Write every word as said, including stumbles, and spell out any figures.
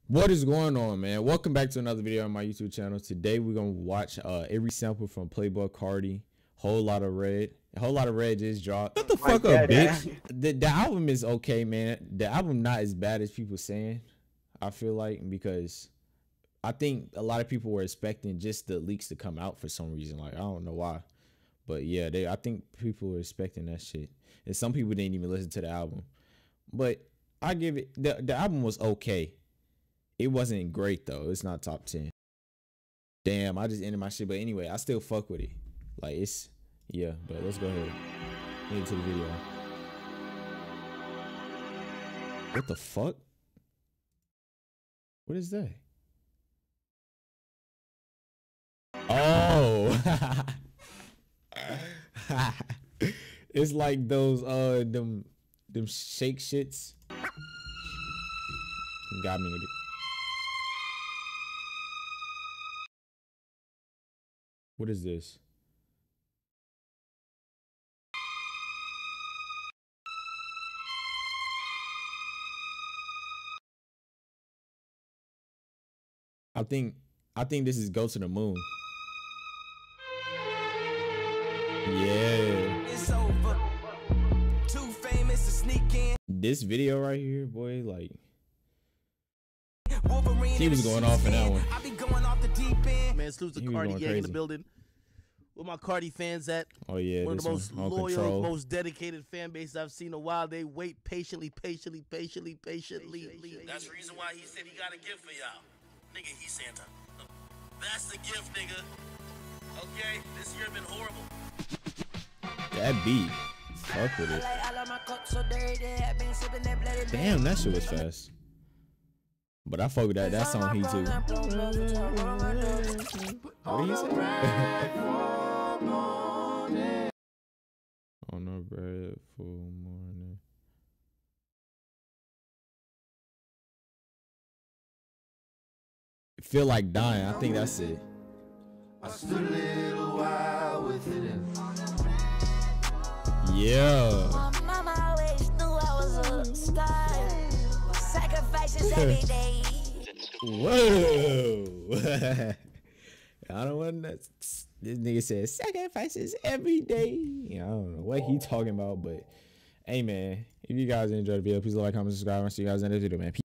What is going on, man? Welcome back to another video on my YouTube channel. Today we're gonna watch uh every sample from Playboi Carti. Whole lot of red. A whole lot of red just dropped. Shut the fuck up, bitch. The, the album is okay, man. The album not as bad as people saying, I feel like, because I think a lot of people were expecting just the leaks to come out for some reason. Like, I don't know why. But yeah, they I think people were expecting that shit. And some people didn't even listen to the album. But I give it the, the album was okay. It wasn't great though. It's not top ten. Damn, I just ended my shit. But anyway, I still fuck with it. Like, it's, yeah, but let's go ahead. Get into the video. What the fuck? What is that? Oh. It's like those uh them them shake shits. Got me with it. What is this? I think I think this is Go to the Moon. Yeah. It's over. Too famous to sneak in. This video right here, boy, like Wolverine, he was going off in that one. I be going off the deep end. Man, salute to Carti gang in the building. Where my Carti fans at? Oh yeah, one of the most one, loyal, control. most dedicated fan bases I've seen in a while. They wait patiently, patiently, patiently, patiently. That's the reason why he said he got a gift for y'all. Nigga, he's Santa. That's the gift, nigga. Okay, this year been horrible. That beat. Fuck with it. Damn, that shit was fast. But I fuck with that. That song he too. What did he say? On a bread full morning. Feel like dying. I think that's it. I stood a little while with it. Yeah. My mama always knew I was a star. Sacrifices every day. Whoa. I don't want that. This nigga said sacrifices every day. I don't know what he talking about, but hey man, if you guys enjoyed the video, please like, comment, subscribe, and see you guys in the video, man. Peace.